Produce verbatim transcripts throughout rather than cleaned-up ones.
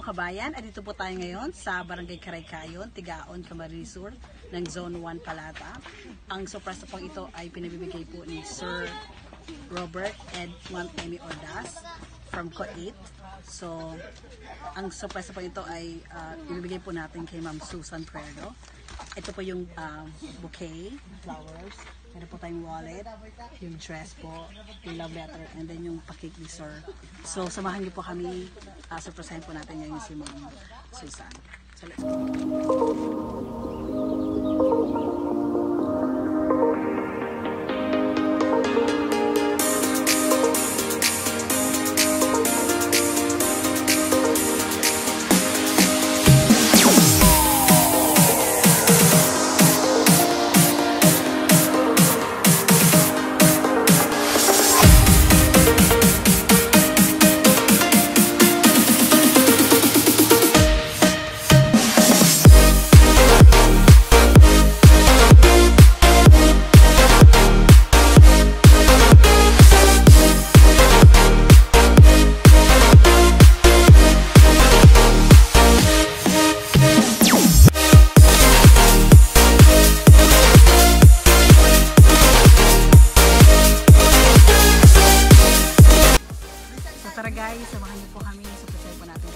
kabayan, at dito po tayo ngayon sa Barangay Karaykayon, Tigaon, Camarines Sur ng Zone one Palata. Ang surprise pong ito ay pinabibigay po ni Sir Robert and Ma'am Emie Ordas from Co eight. So, ang surprise po ito ay uh, ibibigay po natin kay Ma'am Susan Prerdo. Ito po yung uh, bouquet, flowers. Meron po tayong wallet, yung dress po, yung love letter, and then yung pakik ni Sir. So, samahan niyo po kami, uh, surprisehin po natin ngayon si Ma'am Susan. So, let's go. Tara guys, samahan niyo po kami sa surprise po natin.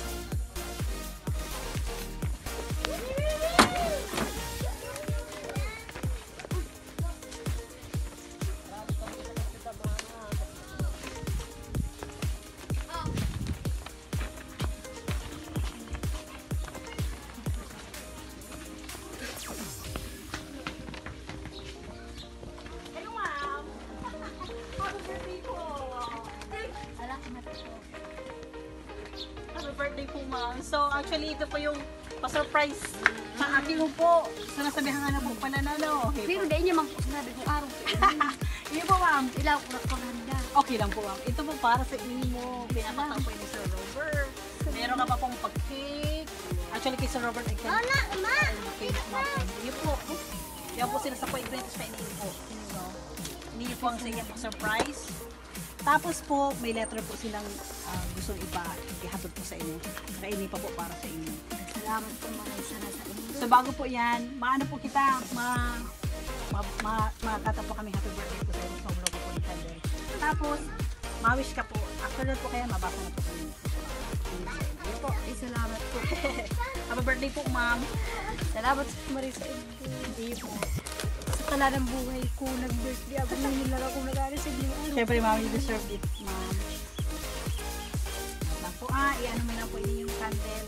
Happy birthday po, ma'am. So, actually, ito po yung pa-surprise sa akin mo po. So, nasabihan nga na po pala na, no? Okay, pero dahil niya magsasabi kung araw. Iyo po, ma'am. Ilaw ko na paghanda. Okay lang po, ma'am. Ito po para sa inyo mo. Pinapataw po ni Sir Robert. Meron ka pa pong pag-cake. Actually, kay Sir Robert, I can... Wala, ma! Iyo po. Yan po sila sa po i-greatest pa inyo po. So, hindi po ang saya po surprise. Tapos po, may letter po silang uh, gustong ipa, ihatod po sa inyo. Kainin pa po para sa inyo. Salamat po mga sana sa inyo. So bago po yan, maano po kita, ma, ma, ma, makakata po kami happy birthday po sa inyo. Sobrang po po ni Candel. Tapos, ma-wish ka po. After that po kaya, mabasa na po kami. Ayun po, ay salamat po. Happy birthday po, ma'am. Salamat sa Marisa Ito. Hindi po. Sa tala ng buhay ko, nag-birthday ako. Ngayon lang ako nag-arisig yung ano. Siyempre, ma'am, you deserve it, ma'am. Lang po, ah, i-ano mo lang po ini yung candle.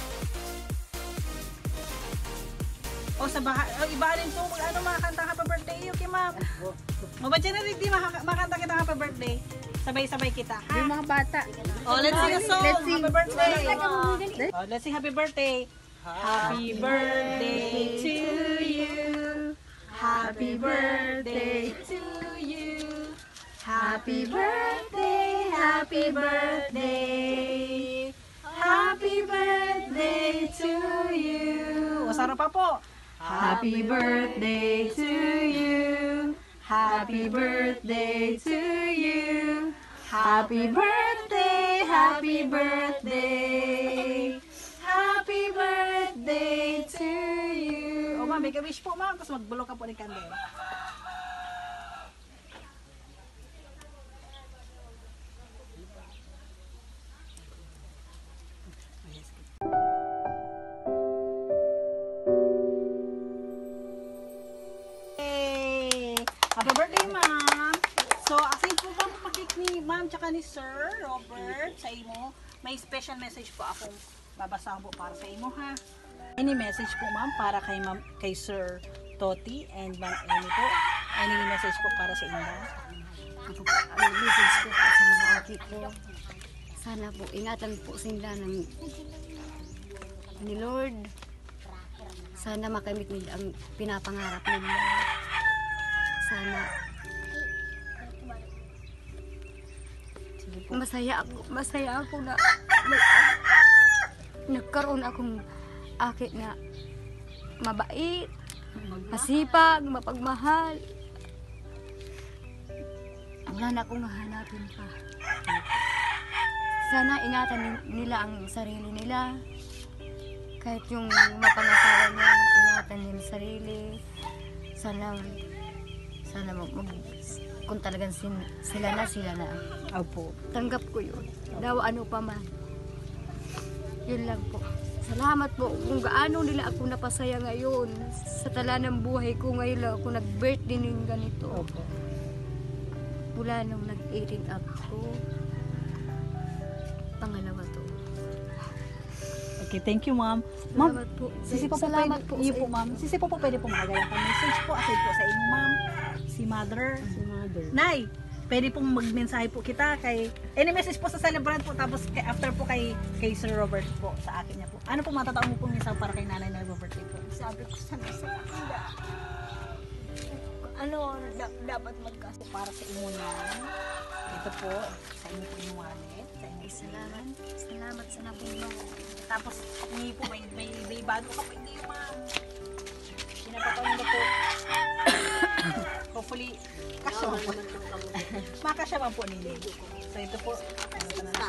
O, sa baha, oh, iba rin po, ano, makakanta happy birthday, okay, ma'am? O, ba't yan na rin, di makakanta kita happy birthday? Sabay-sabay kita, ha? Yung mga bata. Oh, let's sing a song, Let's sing. happy birthday. Let's Oh, let's sing happy birthday. Happy birthday to you. Happy birthday to you. Happy birthday, happy birthday. Happy birthday to you. O, sarap pa po. Happy birthday to you. Happy birthday to you. Happy birthday, happy birthday. Happy birthday to you. O, ma'am, make a wish po, ma'am. Tapos magbulok ka po ng candle. Hey! Happy birthday, ma'am. So, asin po ba pakik ni ma'am tsaka ni Sir Robert sa imo? May special message po akong babasahin po para sa imo, ha? Any message po, ma'am, para kay ma'am, kay Sir Toti and Ma'am Emie po? Any message po para sa inyo? Ang message ko po sa mga aki ko. Sana po, ingatan po sila ng ni Lord. Sana makamit nila ang pinapangarap nila. Sana masaya ako, masaya ako na may, nagkaroon akong akit na mabait, masipag, mapagmahal. Wala na akong hahanapin pa. sana ingatan ni- nila ang sarili nila. Kahit yung mapangasawa niya, ingatan nila ang sarili. Sana, sana mag, mag- kung talagang sin- sila na, sila na. Opo. Tanggap ko yun. Daw ano pa man. Yun lang po. Salamat po kung gaano nila ako napasaya ngayon. Sa tala ng buhay ko ngayon lang ako nag-birthday ng ganito. Opo. Mula nung nag-eighteen up ko. Pangalawa to. Okay, thank you, ma'am. Ma'am, Salamat po. sisi po po Salamat pwede, po iyo sa po, ma'am. Sisi po po pwede po makagaya ka message po aside po sa inyo, ma'am. Si mother. Si mother. Nay, pwede pong magmensahe po kita kay any message po sa celebrant po tapos kay, after po kay kay Sir Robert po sa akin niya po. Ano po matataon mo pong mensahe para kay nanay na birthday po? Sabi ko sana sa kanila. Ano, da- dapat magkas. Para sa inyo na ito po sa inyo po yung wallet, sa inyo. Salamat. Salamat sa napulong. Tapos hindi po may may, may bago ka po hindi ma'am. Pinapataon mo po. Hopefully kasya mo po. Makasya man po ninyo. So ito po. Ano ka na?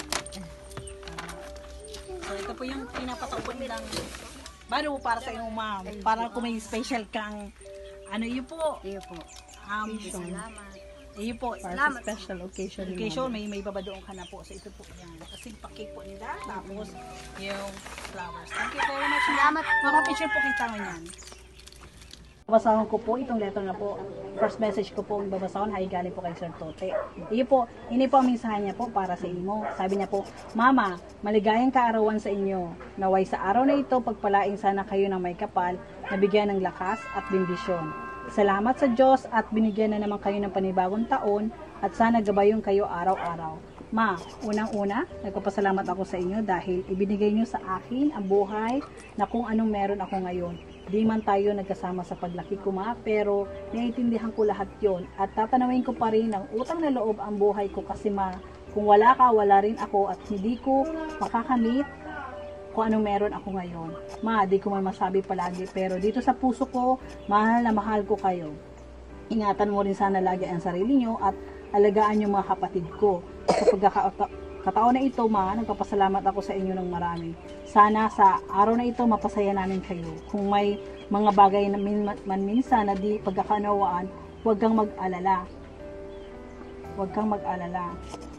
So ito po yung pinapataon nilang bago po para sa inyo ma'am. Para kung may special kang ano yun po. Iyo po. Um, Salamat. Ayun po, Para salamat. sa special occasion. Occasion, may may babadoong ka na po. So ito po yan. Kasi pakik po nila. Tapos yung flowers. Thank you very much. Salamat po. Mga picture po kita mo yan. Babasahan ko po itong letter na po. First message ko po, babasahon, ay galing po kay Sir Tote. Iyo po, ini po ang mensahe niya po para sa inyo. Sabi niya po, Mama, maligayang kaarawan sa inyo. Naway sa araw na ito, pagpalain sana kayo ng may kapal, nabigyan ng lakas at bendisyon. Salamat sa Diyos at binigyan na naman kayo ng panibagong taon at sana gabayon kayo araw-araw. Ma, unang-una, nagpapasalamat ako sa inyo dahil ibinigay niyo sa akin ang buhay na kung anong meron ako ngayon. Di man tayo nagkasama sa paglaki ko, ma, pero naiintindihan ko lahat yon at tatanawin ko pa rin ng utang na loob ang buhay ko kasi ma, kung wala ka, wala rin ako at hindi ko makakamit kung anong meron ako ngayon. Ma, di ko man masabi palagi, pero dito sa puso ko, mahal na mahal ko kayo. Ingatan mo rin sana lagi ang sarili nyo at alagaan yung mga kapatid ko. Sa pagkakataon na ito, ma, nagpapasalamat ako sa inyo ng marami. Sana sa araw na ito, mapasaya namin kayo. Kung may mga bagay na min man minsan na di pagkakaunawaan, huwag kang mag-alala. Huwag kang mag-alala.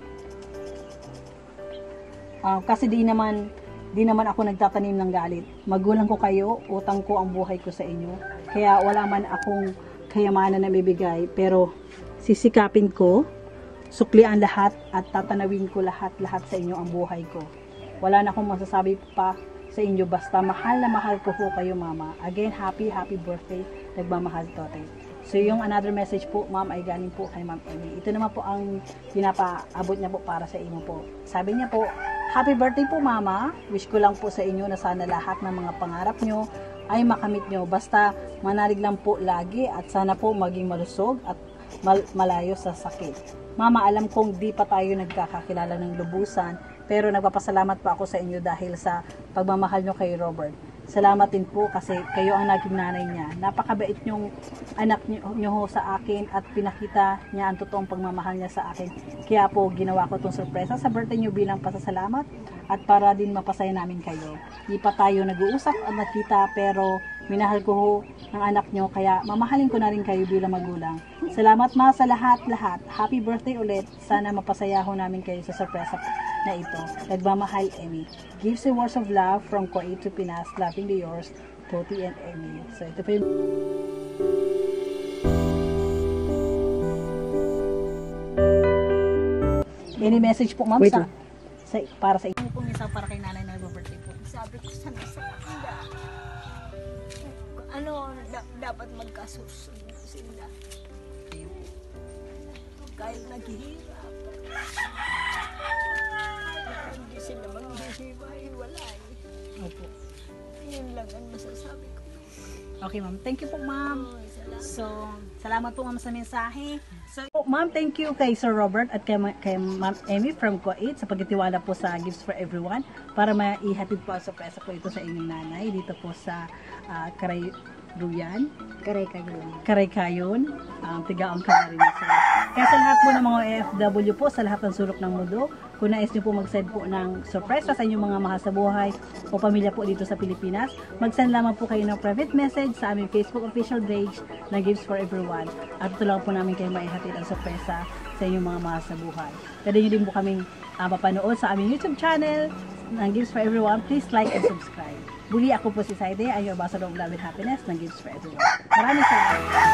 Uh, kasi di naman Di naman ako nagtatanim ng galit. Magulang ko kayo, utang ko ang buhay ko sa inyo. Kaya wala man akong kayamanan na bibigay, pero sisikapin ko, suklian lahat at tatanawin ko lahat-lahat sa inyo ang buhay ko. Wala na akong masasabi pa sa inyo, basta mahal na mahal ko po kayo, Mama. Again, happy, happy birthday. Nagmamahal, Tote. So yung another message po, ma'am, ay galing po kay Ma'am Emie. Ito naman po ang pinapaabot niya po para sa inyo po. Sabi niya po, happy birthday po, Mama. Wish ko lang po sa inyo na sana lahat ng mga pangarap nyo ay makamit nyo. Basta manalig lang po lagi at sana po maging malusog at mal malayo sa sakit. Mama, alam kong di pa tayo nagkakakilala ng lubusan, pero nagpapasalamat pa ako sa inyo dahil sa pagmamahal nyo kay Robert. Salamat din po kasi kayo ang naging nanay niya. Napakabait niyong anak niyo, niyo sa akin at pinakita niya ang totoong pagmamahal niya sa akin. Kaya po ginawa ko itong sorpresa sa birthday niyo bilang pasasalamat at para din mapasaya namin kayo. Di pa tayo nag-uusap at nakita pero minahal ko ho ng anak niyo kaya mamahalin ko na rin kayo bilang magulang. Salamat ma sa lahat-lahat. Happy birthday ulit. Sana mapasaya ho namin kayo sa sorpresa na ito. Nagmamahal, Emie. Gives the words of love from Kuwait to Pinas. Lovingly yours, Toti and Emie. So ito po yung any message po, ma'am, sa, sa, para sa inyo. Ano pong isa para kay nanay na birthday po? Sabi ko sana sa kanila. Ano, da- dapat magkasusunod sila. Kahit naghihirap. Hindi sila maghihimay-walay. Opo. Yun lang ang masasabi ko. Okay, ma'am. Thank you po, ma'am. Oh, salamat. So, salamat po, ma'am, sa mensahe. So, ma'am, thank you kay Sir Robert at kay, kay Ma'am Emie from Kuwait sa pagtitiwala po sa Gifts for Everyone para maihatid po ang sorpresa po ito sa inyong nanay dito po sa uh, Karay Duyan, Karay kayo. Karaykayon, um, Tigaon Camarines. Kaya sa lahat po ng mga O F W po, sa lahat ng sulok ng mundo, kung nais niyo po mag-send po ng surprise sa inyong mga mahal sa buhay o pamilya po dito sa Pilipinas, mag-send lamang po kayo ng private message sa aming Facebook official page na Gifts for Everyone. At ito lang po namin kayo maihatid ang sorpresa sa inyong mga mahal sa buhay. Pwede nyo din po kaming uh, mapanood sa aming YouTube channel ng Gifts for Everyone. Please like and subscribe. Muli ako po si Saide, ang your ambassador of love and happiness ng Gifts for Everyone. Maraming salamat.